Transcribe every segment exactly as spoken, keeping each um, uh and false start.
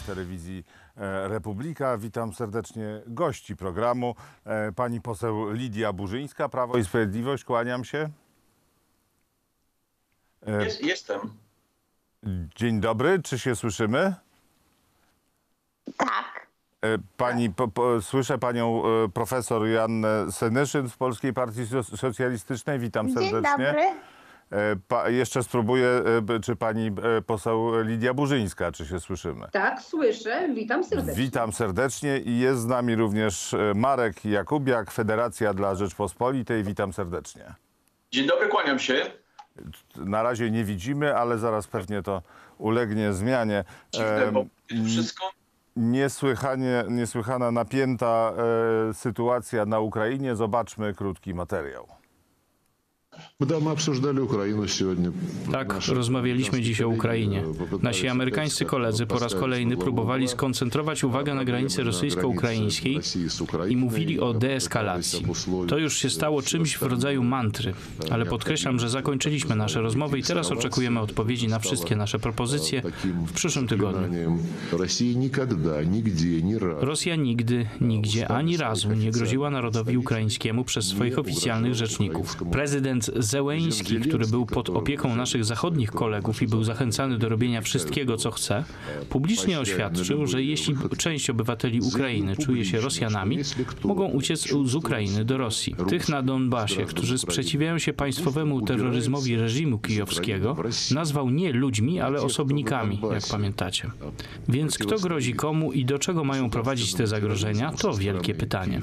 w telewizji Republika. Witam serdecznie gości programu. Pani poseł Lidia Burzyńska, Prawo i Sprawiedliwość. Kłaniam się. Jest, jestem. Dzień dobry. Czy się słyszymy? Tak. Pani, po, po, słyszę panią profesor Joannę Senyszyn z Polskiej Partii Socjalistycznej. Witam serdecznie. Dzień dobry. Pa, jeszcze spróbuję, czy pani poseł Lidia Burzyńska, czy się słyszymy? Tak, słyszę. Witam serdecznie. Witam serdecznie i jest z nami również Marek Jakubiak, Federacja dla Rzeczpospolitej. Witam serdecznie. Dzień dobry, kłaniam się. Na razie nie widzimy, ale zaraz pewnie to ulegnie zmianie. Dziwne, bo wszystko... Niesłychanie, niesłychana napięta e, sytuacja na Ukrainie. Zobaczmy krótki materiał. Tak, rozmawialiśmy dziś o Ukrainie. Nasi amerykańscy koledzy po raz kolejny próbowali skoncentrować uwagę na granicy rosyjsko-ukraińskiej i mówili o deeskalacji. To już się stało czymś w rodzaju mantry, ale podkreślam, że zakończyliśmy nasze rozmowy i teraz oczekujemy odpowiedzi na wszystkie nasze propozycje w przyszłym tygodniu. Rosja nigdy, nigdzie, ani razu nie groziła narodowi ukraińskiemu przez swoich oficjalnych rzeczników. Prezydent Zełeński, który był pod opieką naszych zachodnich kolegów i był zachęcany do robienia wszystkiego, co chce, publicznie oświadczył, że jeśli część obywateli Ukrainy czuje się Rosjanami, mogą uciec z Ukrainy do Rosji. Tych na Donbasie, którzy sprzeciwiają się państwowemu terroryzmowi reżimu kijowskiego, nazwał nie ludźmi, ale osobnikami, jak pamiętacie. Więc kto grozi komu i do czego mają prowadzić te zagrożenia, to wielkie pytanie.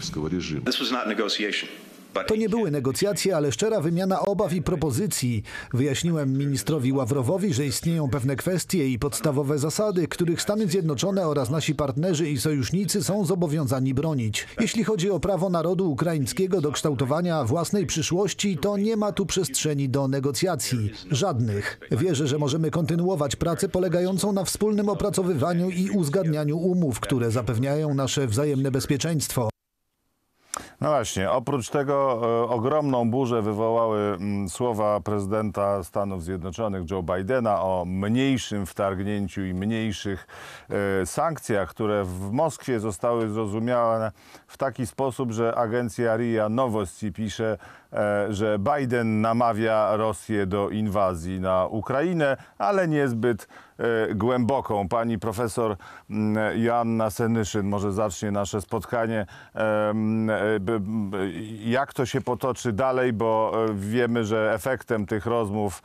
To nie były negocjacje, ale szczera wymiana obaw i propozycji. Wyjaśniłem ministrowi Ławrowowi, że istnieją pewne kwestie i podstawowe zasady, których Stany Zjednoczone oraz nasi partnerzy i sojusznicy są zobowiązani bronić. Jeśli chodzi o prawo narodu ukraińskiego do kształtowania własnej przyszłości, to nie ma tu przestrzeni do negocjacji. Żadnych. Wierzę, że możemy kontynuować pracę polegającą na wspólnym opracowywaniu i uzgadnianiu umów, które zapewniają nasze wzajemne bezpieczeństwo. No właśnie, oprócz tego e, ogromną burzę wywołały m, słowa prezydenta Stanów Zjednoczonych Joe Bidena o mniejszym wtargnięciu i mniejszych e, sankcjach, które w Moskwie zostały zrozumiane w taki sposób, że agencja R I A Nowosti pisze, e, że Biden namawia Rosję do inwazji na Ukrainę, ale niezbyt e, głęboką. Pani profesor m, Joanna Senyszyn może zacznie nasze spotkanie. E, e, Jak to się potoczy dalej, bo wiemy, że efektem tych rozmów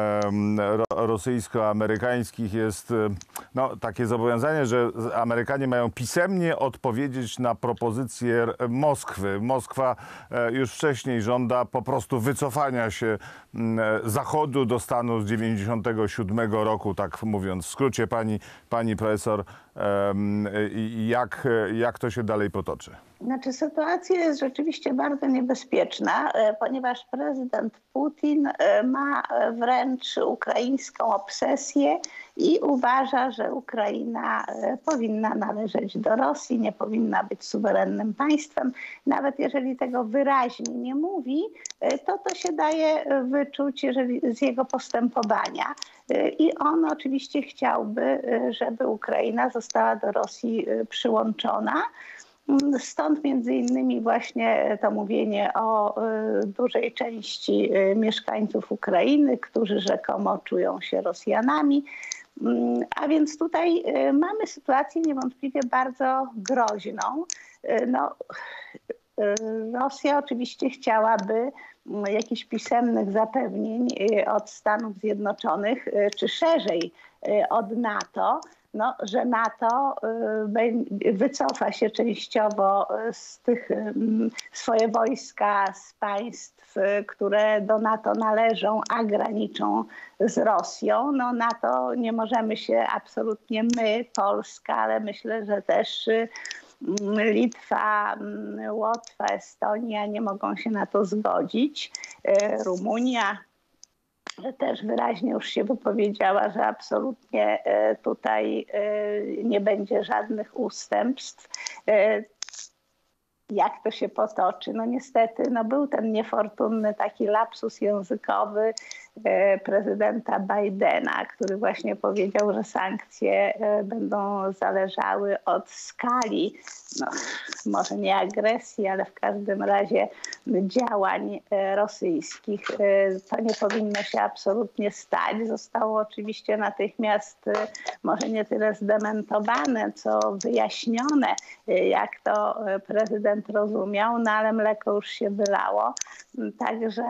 rosyjsko-amerykańskich jest no, takie zobowiązanie, że Amerykanie mają pisemnie odpowiedzieć na propozycję Moskwy. Moskwa już wcześniej żąda po prostu wycofania się Zachodu do stanu z dziewięćdziesiątego siódmego roku, tak mówiąc w skrócie. Pani, pani profesor, jak, jak to się dalej potoczy? Znaczy, sytuacja jest rzeczywiście bardzo niebezpieczna, ponieważ prezydent Putin ma wręcz ukraińską obsesję i uważa, że Ukraina powinna należeć do Rosji, nie powinna być suwerennym państwem. Nawet jeżeli tego wyraźnie nie mówi, to to się daje wyczuć jeżeli, z jego postępowania. I on oczywiście chciałby, żeby Ukraina została do Rosji przyłączona. Stąd między innymi właśnie to mówienie o dużej części mieszkańców Ukrainy, którzy rzekomo czują się Rosjanami. A więc tutaj mamy sytuację niewątpliwie bardzo groźną. No, Rosja oczywiście chciałaby jakichś pisemnych zapewnień od Stanów Zjednoczonych, czy szerzej od NATO, no, że NATO wycofa się częściowo z tych swoje wojska z państw, które do NATO należą, a graniczą z Rosją. No, NATO nie możemy się absolutnie my, Polska, ale myślę, że też Litwa, Łotwa, Estonia nie mogą się na to zgodzić. Rumunia też wyraźnie już się wypowiedziała, że absolutnie tutaj nie będzie żadnych ustępstw. Jak to się potoczy? No niestety no był ten niefortunny taki lapsus językowy prezydenta Bidena, który właśnie powiedział, że sankcje będą zależały od skali, no, może nie agresji, ale w każdym razie działań rosyjskich. To nie powinno się absolutnie stać. Zostało oczywiście natychmiast może nie tyle zdementowane, co wyjaśnione, jak to prezydent rozumiał, no ale mleko już się wylało. Także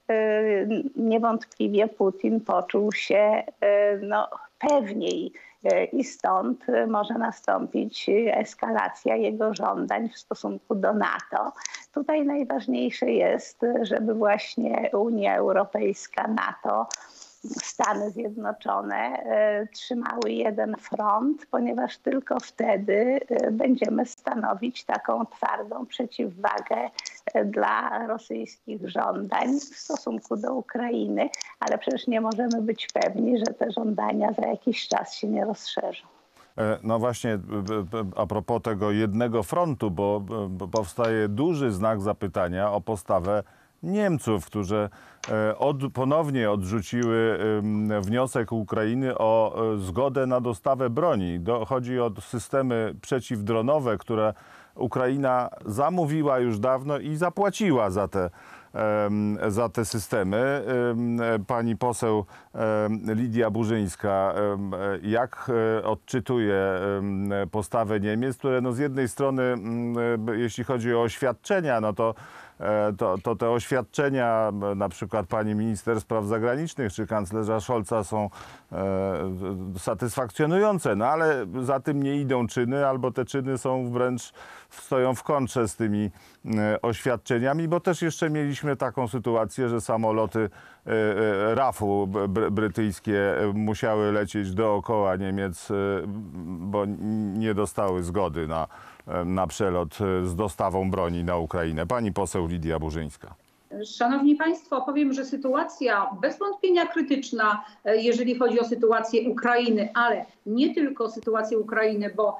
niewątpliwie Putin poczuł się no, pewniej i stąd może nastąpić eskalacja jego żądań w stosunku do NATO. Tutaj najważniejsze jest, żeby właśnie Unia Europejska, NATO, Stany Zjednoczone trzymały jeden front, ponieważ tylko wtedy będziemy stanowić taką twardą przeciwwagę dla rosyjskich żądań w stosunku do Ukrainy, ale przecież nie możemy być pewni, że te żądania za jakiś czas się nie rozszerzą. No właśnie, a propos tego jednego frontu, bo powstaje duży znak zapytania o postawę Niemców, którzy od, ponownie odrzuciły wniosek Ukrainy o zgodę na dostawę broni. Do, chodzi o systemy przeciwdronowe, które Ukraina zamówiła już dawno i zapłaciła za te, za te systemy. Pani poseł Lidia Burzyńska, jak odczytuje postawę Niemiec, które no z jednej strony, jeśli chodzi o oświadczenia, no to To, to te oświadczenia na przykład pani minister spraw zagranicznych czy kanclerza Scholza są e, satysfakcjonujące, no ale za tym nie idą czyny, albo te czyny są wręcz stoją w kontrze z tymi e, oświadczeniami, bo też jeszcze mieliśmy taką sytuację, że samoloty e, e, rafu br brytyjskie musiały lecieć dookoła Niemiec, e, bo nie dostały zgody na na przelot z dostawą broni na Ukrainę. Pani poseł Lidia Burzyńska. Szanowni Państwo, powiem, że sytuacja bez wątpienia krytyczna, jeżeli chodzi o sytuację Ukrainy, ale nie tylko sytuację Ukrainy, bo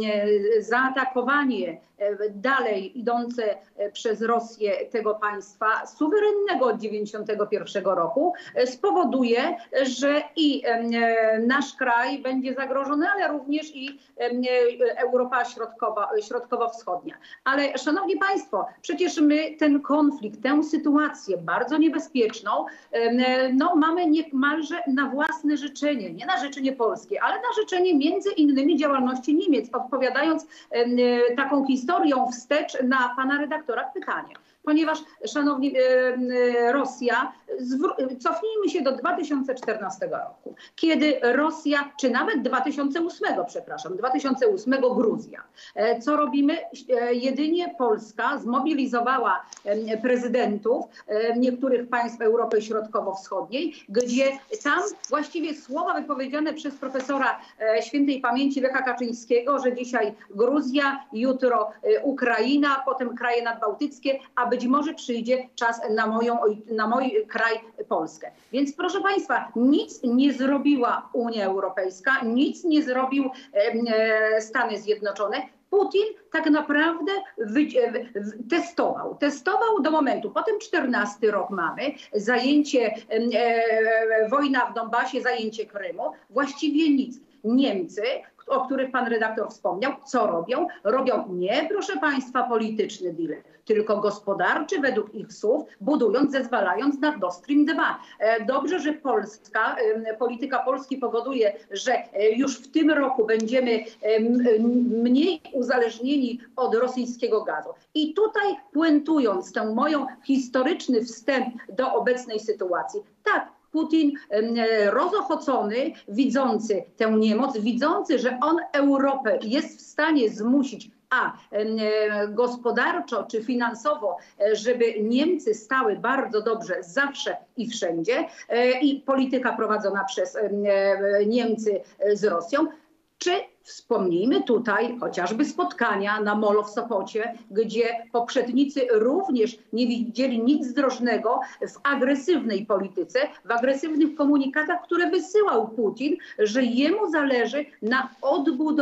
zaatakowanie dalej idące przez Rosję tego państwa suwerennego od dziewięćdziesiątego pierwszego roku spowoduje, że i nasz kraj będzie zagrożony, ale również i Europa Środkowa, Środkowo-Wschodnia. Ale szanowni Państwo, przecież my ten konflikt, tę sytuację bardzo niebezpieczną, no mamy niemalże na własne życzenie, nie na życzenie polskie, ale na życzenie między innymi działalności Niemiec, odpowiadając taką historią wstecz na pana redaktora pytanie. Ponieważ, szanowni, Rosja, cofnijmy się do dwa tysiące czternastego roku, kiedy Rosja, czy nawet dwa tysiące ósmego, przepraszam, dwa tysiące ósmego Gruzja. Co robimy? Jedynie Polska zmobilizowała prezydentów niektórych państw Europy Środkowo-Wschodniej, gdzie tam właściwie słowa wypowiedziane przez profesora świętej pamięci Lecha Kaczyńskiego, że dzisiaj Gruzja, jutro Ukraina, potem kraje nadbałtyckie, a być może przyjdzie czas na, moją, na mój kraj Polskę. Więc proszę Państwa, nic nie zrobiła Unia Europejska, nic nie zrobił e, Stany Zjednoczone. Putin tak naprawdę wy, testował. Testował do momentu. Potem czternasty rok mamy, zajęcie, e, e, wojna w Donbasie, zajęcie Krymu. Właściwie nic. Niemcy, o których pan redaktor wspomniał, co robią? Robią nie, proszę Państwa, polityczny deal, tylko gospodarczy według ich słów, budując, zezwalając na Nord Stream dwa. Dobrze, że Polska, polityka Polski powoduje, że już w tym roku będziemy mniej uzależnieni od rosyjskiego gazu. I tutaj puentując ten moją historyczny wstęp do obecnej sytuacji, tak, Putin rozochocony, widzący tę niemoc, widzący, że on Europę jest w stanie zmusić, a gospodarczo czy finansowo, żeby Niemcy stały bardzo dobrze zawsze i wszędzie i polityka prowadzona przez Niemcy z Rosją, czy wspomnijmy tutaj chociażby spotkania na Molo w Sopocie, gdzie poprzednicy również nie widzieli nic zdrożnego w agresywnej polityce, w agresywnych komunikatach, które wysyłał Putin, że jemu zależy na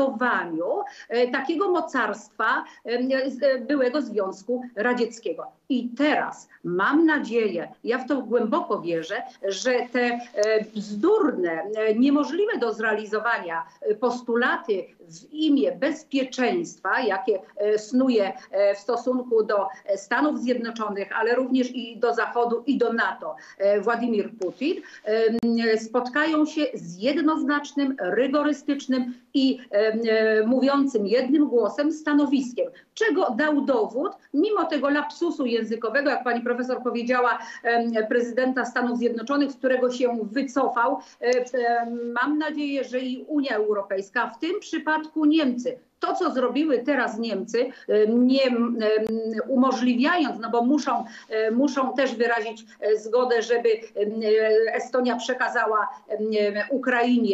odbudowaniu e, takiego mocarstwa e, byłego Związku Radzieckiego. I teraz mam nadzieję, ja w to głęboko wierzę, że te bzdurne, niemożliwe do zrealizowania postulaty w imię bezpieczeństwa, jakie snuje w stosunku do Stanów Zjednoczonych, ale również i do Zachodu i do NATO Władimir Putin, spotkają się z jednoznacznym, rygorystycznym i mówiącym jednym głosem stanowiskiem, czego dał dowód, mimo tego lapsusu językowego, jak pani profesor powiedziała, prezydenta Stanów Zjednoczonych, z którego się wycofał. Mam nadzieję, że i Unia Europejska, w tym przypadku Niemcy, to, co zrobiły teraz Niemcy, nie umożliwiając, no bo muszą, muszą też wyrazić zgodę, żeby Estonia przekazała Ukrainie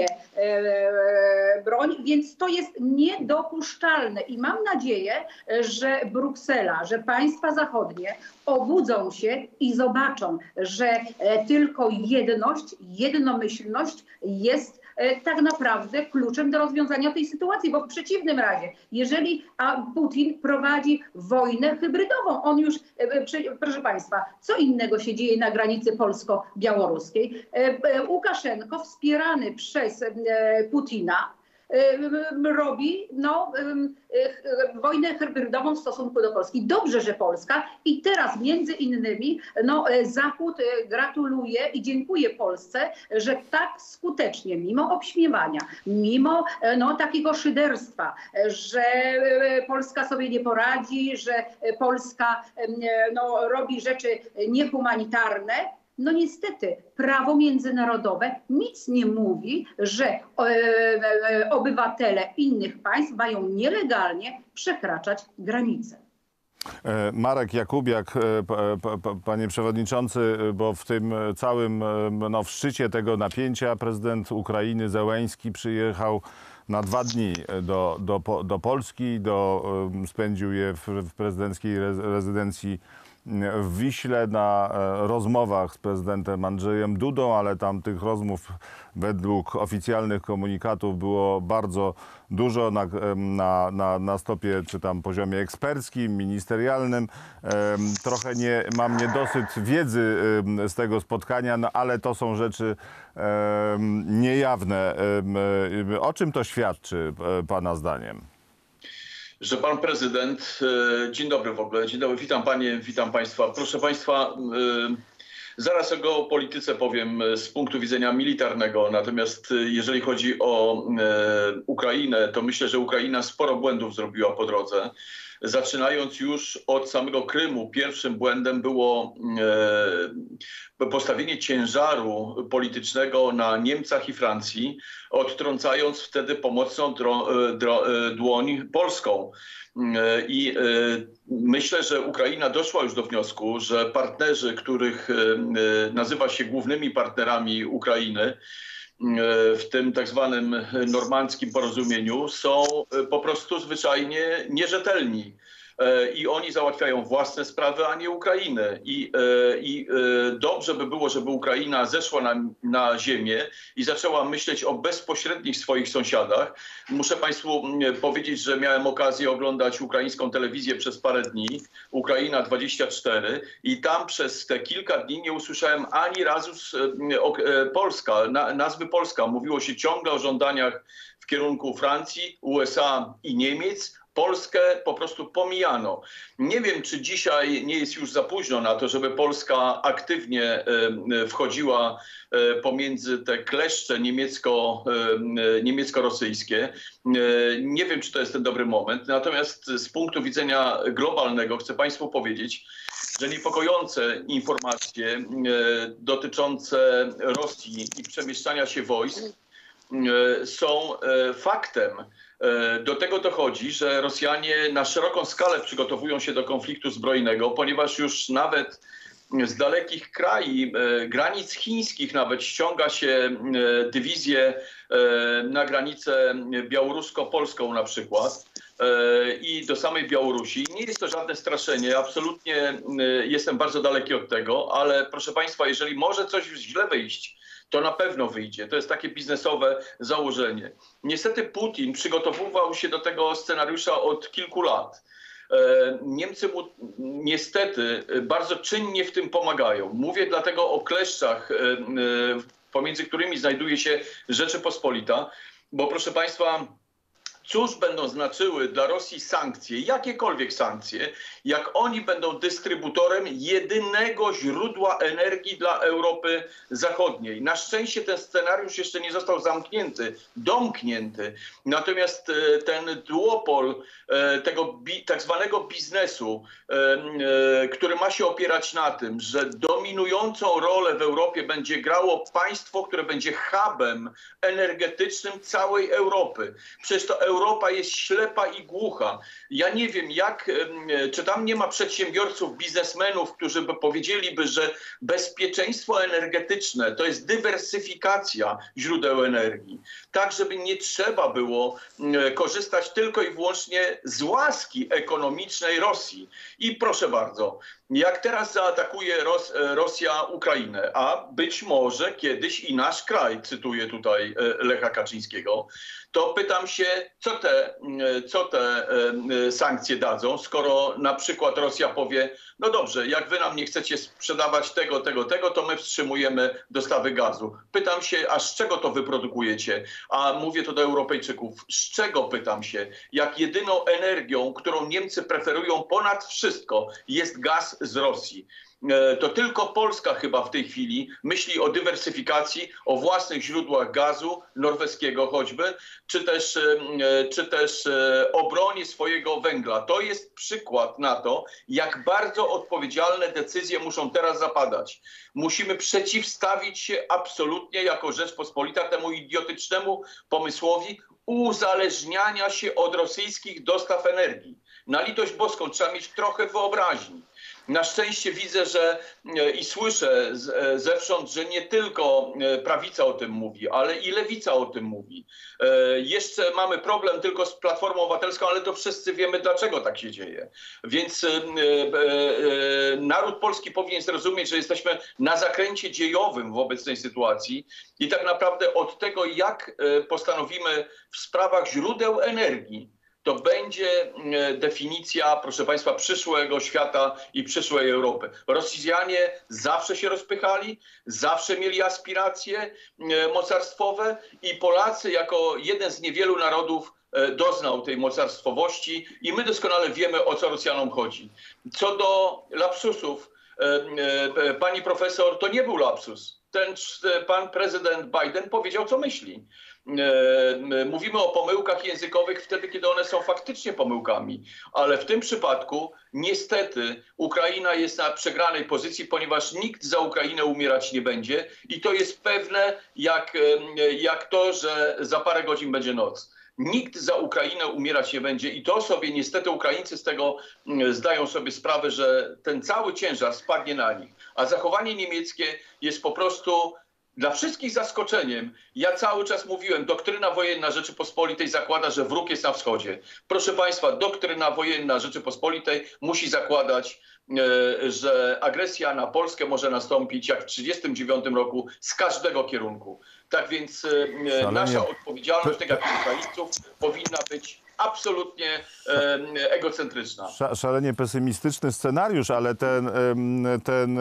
broń, więc to jest niedopuszczalne i mam nadzieję, że Bruksela, że państwa zachodnie obudzą się i zobaczą, że tylko jedność, jednomyślność jest tak naprawdę kluczem do rozwiązania tej sytuacji, bo w przeciwnym razie, jeżeli Putin prowadzi wojnę hybrydową, on już, proszę państwa, co innego się dzieje na granicy polsko-białoruskiej. Łukaszenko, wspierany przez Putina, robi no, wojnę hybrydową w stosunku do Polski. Dobrze, że Polska i teraz między innymi no, Zachód gratuluje i dziękuję Polsce, że tak skutecznie, mimo obśmiewania, mimo no, takiego szyderstwa, że Polska sobie nie poradzi, że Polska no, robi rzeczy niehumanitarne. No niestety prawo międzynarodowe nic nie mówi, że e, e, obywatele innych państw mają nielegalnie przekraczać granice. Marek Jakubiak, panie przewodniczący, bo w tym całym no, w szczycie tego napięcia prezydent Ukrainy Zełenski przyjechał na dwa dni do, do, do Polski, do, spędził je w, w prezydenckiej rezydencji w Wiśle na rozmowach z prezydentem Andrzejem Dudą, ale tam tych rozmów według oficjalnych komunikatów było bardzo dużo na, na, na, na stopie czy tam poziomie eksperckim, ministerialnym. Trochę nie, mam niedosyt wiedzy z tego spotkania, no ale to są rzeczy niejawne. O czym to świadczy pana zdaniem? Że pan prezydent, dzień dobry w ogóle, dzień dobry, witam panie, witam państwa. Proszę państwa, zaraz o geopolityce powiem z punktu widzenia militarnego, natomiast jeżeli chodzi o Ukrainę, to myślę, że Ukraina sporo błędów zrobiła po drodze. Zaczynając już od samego Krymu, pierwszym błędem było postawienie ciężaru politycznego na Niemcach i Francji, odtrącając wtedy pomocną dłoń polską. I myślę, że Ukraina doszła już do wniosku, że partnerzy, których nazywa się głównymi partnerami Ukrainy, w tym tak zwanym normandzkim porozumieniu, są po prostu zwyczajnie nierzetelni. I oni załatwiają własne sprawy, a nie Ukrainy. I, i dobrze by było, żeby Ukraina zeszła na, na ziemię i zaczęła myśleć o bezpośrednich swoich sąsiadach. Muszę państwu powiedzieć, że miałem okazję oglądać ukraińską telewizję przez parę dni, Ukraina dwadzieścia cztery, i tam przez te kilka dni nie usłyszałem ani razu z, o, Polska, na, nazwy Polska. Mówiło się ciągle o żądaniach w kierunku Francji, U S A i Niemiec. Polskę po prostu pomijano. Nie wiem, czy dzisiaj nie jest już za późno na to, żeby Polska aktywnie wchodziła pomiędzy te kleszcze niemiecko, niemiecko-rosyjskie. Nie wiem, czy to jest ten dobry moment. Natomiast z punktu widzenia globalnego chcę państwu powiedzieć, że niepokojące informacje dotyczące Rosji i przemieszczania się wojsk są faktem. Do tego dochodzi, że Rosjanie na szeroką skalę przygotowują się do konfliktu zbrojnego, ponieważ już nawet z dalekich krajów, granic chińskich nawet ściąga się dywizję na granicę białorusko-polską na przykład i do samej Białorusi. Nie jest to żadne straszenie, absolutnie jestem bardzo daleki od tego, ale proszę państwa, jeżeli może coś źle wyjść, to na pewno wyjdzie. To jest takie biznesowe założenie. Niestety Putin przygotowywał się do tego scenariusza od kilku lat. Niemcy mu niestety bardzo czynnie w tym pomagają. Mówię dlatego o kleszczach, pomiędzy którymi znajduje się Rzeczypospolita, bo proszę Państwa, cóż będą znaczyły dla Rosji sankcje, jakiekolwiek sankcje, jak oni będą dystrybutorem jedynego źródła energii dla Europy Zachodniej. Na szczęście ten scenariusz jeszcze nie został zamknięty, domknięty. Natomiast ten duopol tego tak zwanego biznesu, który ma się opierać na tym, że dominującą rolę w Europie będzie grało państwo, które będzie hubem energetycznym całej Europy. Przecież to Europa jest ślepa i głucha. Ja nie wiem, jak, czy tam nie ma przedsiębiorców, biznesmenów, którzy by powiedzieliby, że bezpieczeństwo energetyczne to jest dywersyfikacja źródeł energii. Tak, żeby nie trzeba było korzystać tylko i wyłącznie z łaski ekonomicznej Rosji. I proszę bardzo, jak teraz zaatakuje Ros Rosja Ukrainę, a być może kiedyś i nasz kraj, cytuję tutaj Lecha Kaczyńskiego, to pytam się, co te, co te sankcje dadzą, skoro na przykład Rosja powie, no dobrze, jak wy nam nie chcecie sprzedawać tego, tego, tego, to my wstrzymujemy dostawy gazu. Pytam się, a z czego to wyprodukujecie? A mówię to do Europejczyków, z czego pytam się? Jak jedyną energią, którą Niemcy preferują ponad wszystko, jest gaz z Rosji. To tylko Polska chyba w tej chwili myśli o dywersyfikacji, o własnych źródłach gazu, norweskiego choćby, czy też, czy też obronie swojego węgla. To jest przykład na to, jak bardzo odpowiedzialne decyzje muszą teraz zapadać. Musimy przeciwstawić się absolutnie jako Rzeczpospolita temu idiotycznemu pomysłowi uzależniania się od rosyjskich dostaw energii. Na litość boską trzeba mieć trochę wyobraźni. Na szczęście widzę, że i słyszę zewsząd, że nie tylko prawica o tym mówi, ale i lewica o tym mówi. Jeszcze mamy problem tylko z Platformą Obywatelską, ale to wszyscy wiemy, dlaczego tak się dzieje. Więc naród polski powinien zrozumieć, że jesteśmy na zakręcie dziejowym w obecnej sytuacji i tak naprawdę od tego, jak postanowimy w sprawach źródeł energii, to będzie definicja, proszę Państwa, przyszłego świata i przyszłej Europy. Rosjanie zawsze się rozpychali, zawsze mieli aspiracje mocarstwowe i Polacy jako jeden z niewielu narodów doznał tej mocarstwowości i my doskonale wiemy, o co Rosjanom chodzi. Co do lapsusów, pani profesor, to nie był lapsus. Ten pan prezydent Biden powiedział, co myśli. Mówimy o pomyłkach językowych wtedy, kiedy one są faktycznie pomyłkami, ale w tym przypadku niestety Ukraina jest na przegranej pozycji, ponieważ nikt za Ukrainę umierać nie będzie i to jest pewne jak, jak to, że za parę godzin będzie noc. Nikt za Ukrainę umierać nie będzie i to sobie niestety Ukraińcy z tego zdają sobie sprawę, że ten cały ciężar spadnie na nich. A zachowanie niemieckie jest po prostu dla wszystkich zaskoczeniem. Ja cały czas mówiłem, doktryna wojenna Rzeczypospolitej zakłada, że wróg jest na wschodzie. Proszę Państwa, doktryna wojenna Rzeczypospolitej musi zakładać, że agresja na Polskę może nastąpić jak w tysiąc dziewięćset trzydziestym dziewiątym roku z każdego kierunku. Tak więc Szalenie. nasza odpowiedzialność, tak jak Ukraińców, powinna być absolutnie e, egocentryczna. Szalenie pesymistyczny scenariusz, ale ten, ten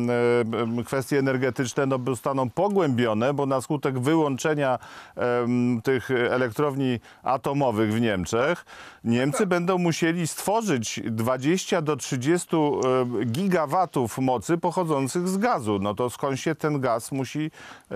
kwestie energetyczne no, zostaną pogłębione, bo na skutek wyłączenia um, tych elektrowni atomowych w Niemczech Niemcy będą musieli stworzyć dwadzieścia do trzydziestu gigawatów mocy pochodzących z gazu. No to skąd się ten gaz musi,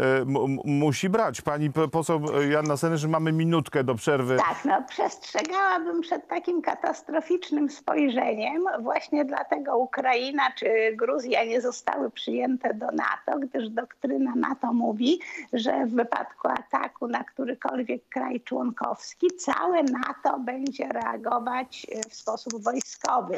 musi brać? Pani poseł Joanna Senyszyn, mamy minutkę do przerwy. Tak, no przestrzegałabym przed takim katastroficznym spojrzeniem. Właśnie dlatego Ukraina czy Gruzja nie zostały przyjęte do NATO, gdyż doktryna NATO mówi, że w wypadku ataku na którykolwiek kraj członkowski całe NATO będzie reagować w sposób wojskowy.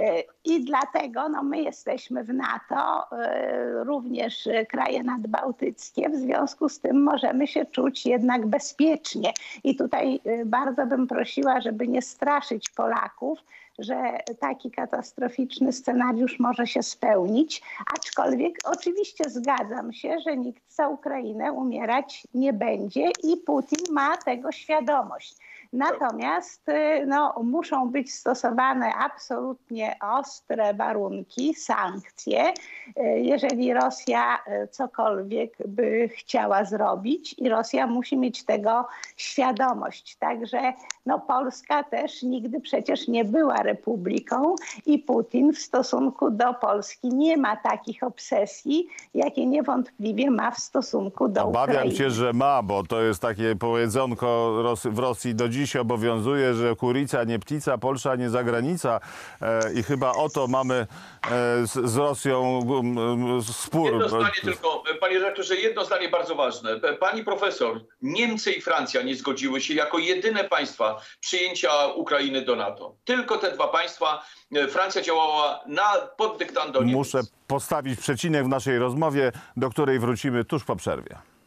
I dlatego no, my jesteśmy w NATO, również kraje nadbałtyckie, w związku z tym możemy się czuć jednak bezpiecznie. I tutaj bardzo bym prosiła, żeby nie straszyć Polaków, że taki katastroficzny scenariusz może się spełnić, aczkolwiek oczywiście zgadzam się, że nikt za Ukrainę umierać nie będzie i Putin ma tego świadomość. Natomiast no, muszą być stosowane absolutnie ostre warunki, sankcje, jeżeli Rosja cokolwiek by chciała zrobić i Rosja musi mieć tego świadomość. Także no, Polska też nigdy przecież nie była republiką i Putin w stosunku do Polski nie ma takich obsesji, jakie niewątpliwie ma w stosunku do Obawiam Ukrainy. się, że ma, bo to jest takie powiedzonko w Rosji do dziś obowiązuje, że kurica nie ptica, Polsza nie zagranica e, i chyba o to mamy e, z, z Rosją um, spór. Jedno zdanie tylko, panie redaktorze, jedno zdanie bardzo ważne. Pani profesor, Niemcy i Francja nie zgodziły się jako jedyne państwa przyjęcia Ukrainy do NATO. Tylko te dwa państwa. Francja działała na, pod dyktando Niemiec. Muszę postawić przecinek w naszej rozmowie, do której wrócimy tuż po przerwie.